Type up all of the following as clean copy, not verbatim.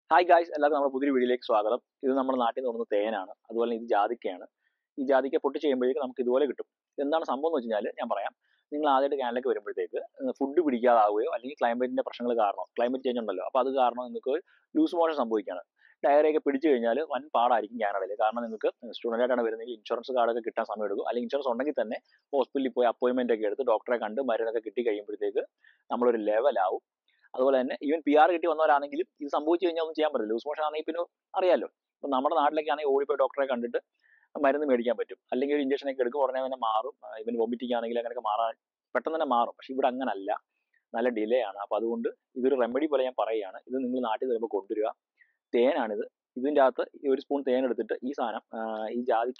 Hi guys, എല്ലാവർക്കും നമ്മുടെ പുതിയൊരു വീഡിയോയിലേക്ക് സ്വാഗതം. ഇത് നമ്മുടെ നാട്ടിൽ നിന്ന് കൊണ്ടുവന്ന തേനാണ്. അതുപോലെ ഇത് ജാതിക്കയാണ്. ഈ ജാതിക്ക പൊട്ടിച്ച് കഴിയുമ്പോഴേക്ക് നമുക്ക് ഇതുപോലെ കിട്ടും. എന്താണ് സംഭവം എന്ന് വെച്ച് കഴിഞ്ഞാൽ ഞാൻ പറയാം. നിങ്ങൾ ആദ്യമായിട്ട് ക്യാനലിലേക്ക് വരുമ്പോഴത്തേക്ക് ഫുഡ് പിടിക്കാതാവുകയോ അല്ലെങ്കിൽ ക്ലൈമറ്റിന്റെ പ്രശ്നങ്ങൾ കാരണം ക്ലൈമറ്റ് ചേഞ്ച് ഉണ്ടല്ലോ, അപ്പോൾ അത് കാരണം നിങ്ങൾക്ക് ലൂസ് മോഷൻ സംഭവിക്കുകയാണ്. ഡയറിയൊക്കെ പിടിച്ചു കഴിഞ്ഞാൽ വൻ പാടായിരിക്കും കാനഡയിൽ. കാരണം നിങ്ങൾക്ക് സ്റ്റുഡൻ്റ് ആയിട്ടാണ് വരുന്നതെങ്കിൽ ഇൻഷുറൻസ് കാർഡൊക്കെ കിട്ടാൻ സമയം എടുക്കും. അല്ലെങ്കിൽ ഇൻഷുറൻസ് ഉണ്ടെങ്കിൽ തന്നെ ഹോസ്പിറ്റലിൽ പോയി അപ്പോയിൻമെൻ്റ് ഒക്കെ എടുത്ത് ഡോക്ടറെ കണ്ട് മരുന്നൊക്കെ കിട്ടി കഴിയുമ്പോഴത്തേക്ക് നമ്മളൊരു ലെവലാവും. അതുപോലെ തന്നെ ഈവൻ PR കിട്ടി വന്നവരാണെങ്കിലും ഇത് സംഭവിച്ചു കഴിഞ്ഞാൽ ഒന്നും ചെയ്യാൻ പറ്റില്ല. ലൂസ് മോഷൻ ആണെങ്കിൽ പിന്നെ അറിയാലോ. ഇപ്പം നമ്മുടെ നാട്ടിലൊക്കെ ആണെങ്കിൽ ഓടിപ്പോയി ഡോക്ടറെ കണ്ടിട്ട് മരുന്ന് മേടിക്കാൻ പറ്റും. അല്ലെങ്കിൽ ഒരു ഇഞ്ചക്ഷൻ ഒക്കെ എടുക്കും, ഉടനെ തന്നെ മാറും. ഇവൻ വൊമിറ്റിംഗ് ആണെങ്കിൽ അങ്ങനെയൊക്കെ മാറാൻ പെട്ടെന്ന് തന്നെ മാറും. പക്ഷെ ഇവിടെ അങ്ങനല്ല, നല്ല ഡിലേ ആണ്. അപ്പോൾ അതുകൊണ്ട് ഇതൊരു റെമഡി പോലെ ഞാൻ പറയുകയാണ്. ഇത് നിങ്ങൾ നാട്ടിൽ വരുമ്പോൾ കൊണ്ടുവരിക. തേനാണിത്. ഇതിൻ്റെ അകത്ത് ഒരു സ്പൂൺ തേൻ എടുത്തിട്ട് ഈ സാധനം ഈ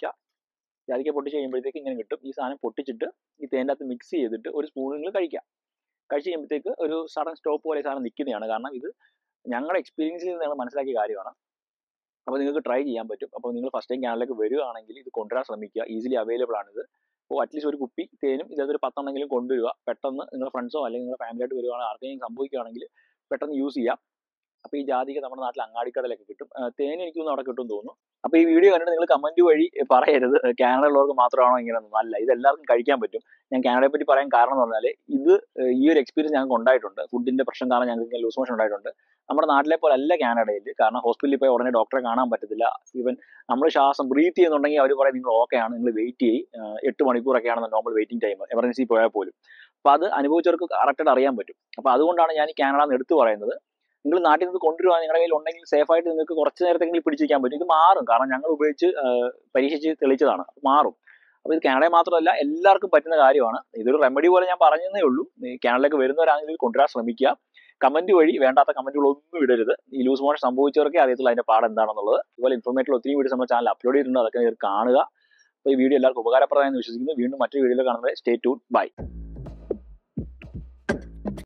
ജാതിക്ക പൊട്ടിച്ച് കഴിയുമ്പോഴത്തേക്ക് ഇങ്ങനെ കിട്ടും. ഈ സാധനം പൊട്ടിച്ചിട്ട് ഈ തേൻ്റെ അകത്ത് മിക്സ് ചെയ്തിട്ട് ഒരു സ്പൂൺ നിങ്ങൾ കഴിക്കുക. കഴിച്ച് കഴിയുമ്പോഴത്തേക്ക് ഒരു സഡൻ സ്റ്റോപ്പ് പോലെ സാധനം നിൽക്കുന്നതാണ്. കാരണം ഇത് ഞങ്ങളുടെ എക്സ്പീരിയൻസിൽ നിന്ന് ഞങ്ങൾ മനസ്സിലാക്കിയ കാര്യമാണ്. അപ്പോൾ നിങ്ങൾക്ക് ട്രൈ ചെയ്യാൻ പറ്റും. അപ്പോൾ നിങ്ങൾ ഫസ്റ്റ് ടൈം ക്യാനലിലേക്ക് വരികയാണെങ്കിൽ ഇത് കൊണ്ടുവരാൻ ശ്രമിക്കുക. ഈസിലി അവൈലബിൾ ആണിത്. അപ്പോൾ അറ്റ്ലീസ്റ്റ് ഒരു കുപ്പി തേനും ഇതൊരു 10 കൊണ്ടുവരിക. പെട്ടെന്ന് നിങ്ങളുടെ ഫ്രണ്ട്സോ അല്ലെങ്കിൽ നിങ്ങളുടെ ഫാമിലി ആയിട്ട് വരുവാണെങ്കിൽ ആർക്കെങ്കിലും സംഭവിക്കുകയാണെങ്കിൽ പെട്ടെന്ന് യൂസ് ചെയ്യാം. അപ്പോൾ ഈ ജാതിക്ക നമ്മുടെ നാട്ടിൽ അങ്ങാടിക്കടയിലൊക്കെ കിട്ടും. തേൻ എനിക്ക് തോന്നുന്നു അവിടെ കിട്ടും തോന്നുന്നു. അപ്പോൾ ഈ വീഡിയോ കണ്ടിട്ട് നിങ്ങൾ കമന്റ് വഴി പറയരുത് കാനഡയിലുള്ളവർക്ക് മാത്രമാണോ ഇങ്ങനെയൊന്നും. അല്ല, ഇത് എല്ലാവർക്കും കഴിക്കാൻ പറ്റും. ഞാൻ കാനഡയെ പറ്റി പറയാൻ കാരണം എന്ന് പറഞ്ഞാൽ ഇത് ഈ ഒരു എക്സ്പീരിയൻസ് ഞങ്ങൾക്ക് ഉണ്ടായിട്ടുണ്ട്. ഫുഡിന്റെ പ്രശ്നം കാരണം ഞങ്ങൾക്ക് ലൂസ് മോഷൻ ഉണ്ടായിട്ടുണ്ട്. നമ്മുടെ നാട്ടിലെ പോലെ അല്ല കാനഡയിൽ. കാരണം ഹോസ്പിറ്റലിൽ പോയി ഉടനെ ഡോക്ടറെ കാണാൻ പറ്റത്തില്ല. ഈവൻ നമ്മൾ ശ്വാസം ബ്രീത്ത് ചെയ്യുന്നുണ്ടെങ്കിൽ അവർ പറയും നിങ്ങൾ ഓക്കെ ആണ്, നിങ്ങൾ വെയിറ്റ് ചെയ്യും. 8 മണിക്കൂറൊക്കെയാണ് നോർമൽ വെയിറ്റിംഗ് ടൈം എമർജൻസി പോയാൽ പോലും. അപ്പോൾ അത് അനുഭവിച്ചവർക്ക് കറക്റ്റായിട്ട് അറിയാൻ പറ്റും. അപ്പോൾ അതുകൊണ്ടാണ് ഞാൻ ഈ കാനഡ എന്ന് എടുത്തു പറയുന്നത്. നിങ്ങൾ നാട്ടിൽ നിന്ന് കൊണ്ടുവരുവാൻ നിങ്ങളുടെ കയ്യിൽ ഉണ്ടെങ്കിൽ സേഫ് ആയിട്ട് നിങ്ങൾക്ക് കുറച്ച് നേരത്തെങ്കിലും പിടിച്ചിരിക്കാൻ പറ്റും. ഇത് മാറും, കാരണം ഞങ്ങൾ ഉപയോഗിച്ച് പരീക്ഷിച്ച് തെളിയിച്ചതാണ്. മാറും. അപ്പോൾ ഇത് കാനഡയിൽ മാത്രമല്ല എല്ലാവർക്കും പറ്റുന്ന കാര്യമാണ്. ഇതൊരു റെമഡി പോലെ ഞാൻ പറഞ്ഞതേ ഉള്ളൂ. കാനഡയിലേക്ക് വരുന്നവരാണെങ്കിൽ കൊണ്ടുവരാൻ ശ്രമിക്കുക. കമന്റ് വഴി വേണ്ടാത്ത കമന്റുകളൊന്നും ഇടരുത്. ഈ ലൂസ് മോഷൻ സംഭവിച്ചവർക്കേ അറിയത്തുള്ളൂ അതിന്റെ പാട് എന്താണെന്നുള്ളത്. അതുപോലെ ഇൻഫോർമേറ്റീവ് ഒത്തിരി വീഡിയോസ് നമ്മുടെ ചാനൽ അപ്ലോഡ് ചെയ്തിട്ടുണ്ട്, അതൊക്കെ കാണുക. അപ്പോൾ ഈ വീഡിയോ എല്ലാവർക്കും ഉപകാരപ്രദമായെന്ന് വിശ്വസിക്കുന്നു. വീണ്ടും മറ്റൊരു വീഡിയോയിൽ കാണുന്നത്. Stay tune. ബൈ.